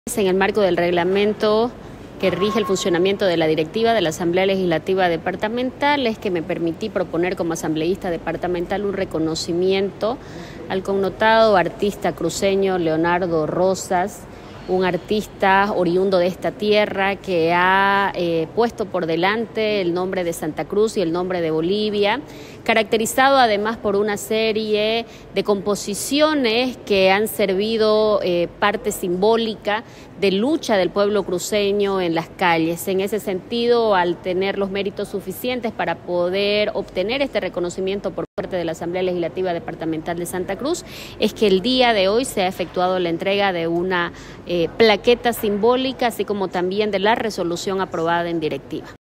En el marco del reglamento que rige el funcionamiento de la directiva de la Asamblea Legislativa Departamental, es que me permití proponer como asambleísta departamental un reconocimiento al connotado artista cruceño Leonardo Rosas, un artista oriundo de esta tierra que ha puesto por delante el nombre de Santa Cruz y el nombre de Bolivia, caracterizado además por una serie de composiciones que han servido parte simbólica de lucha del pueblo cruceño en las calles. En ese sentido, al tener los méritos suficientes para poder obtener este reconocimiento por parte de la Asamblea Legislativa Departamental de Santa Cruz, es que el día de hoy se ha efectuado la entrega de una plaqueta simbólica, así como también de la resolución aprobada en directiva.